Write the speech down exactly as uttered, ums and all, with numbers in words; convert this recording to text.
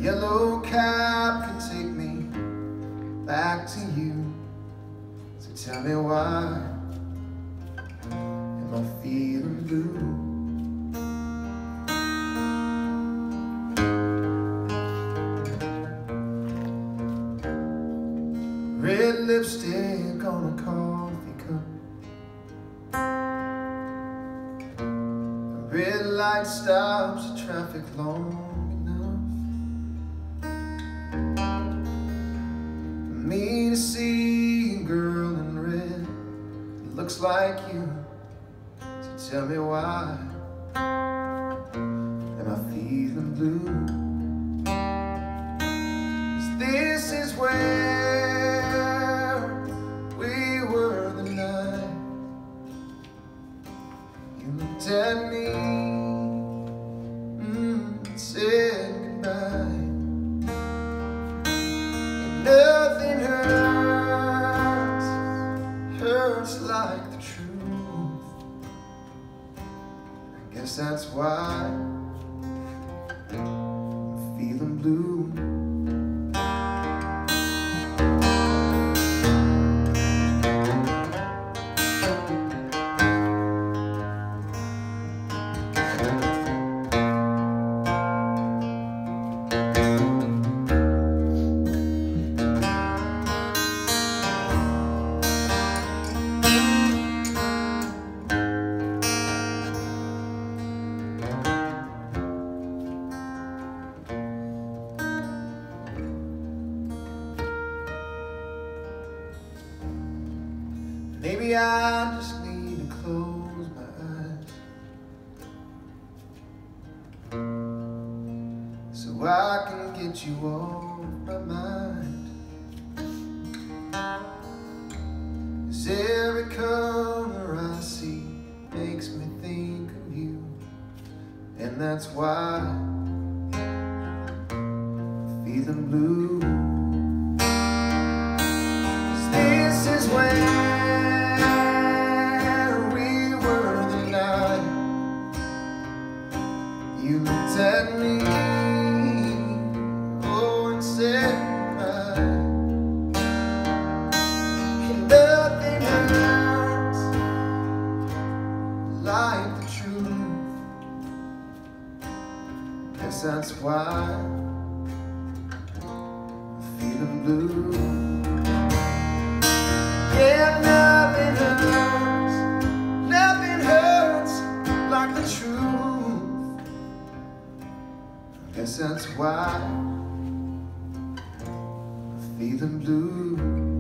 yellow cab can take me back to you. So tell me, why am I feeling blue? Red lipstick on a coffee cup, a red light stops the traffic long enough for me to see a girl in red that looks like you. So tell me, why am I feeling blue? 'Cause this is where at me, mm, said goodbye, and nothing hurts, hurts like the truth. I guess that's why I'm feeling blue. Maybe I just need to close my eyes so I can get you off my mind. 'Cause every color I see makes me think of you, and that's why I'm feeling blue. 'Cause this is when you looked at me, oh, and said goodbye, and nothing hurts like the truth. Guess that's why I'm feeling blue. Yeah, nothing hurts, nothing hurts like the truth. Guess that's why I'm feeling blue.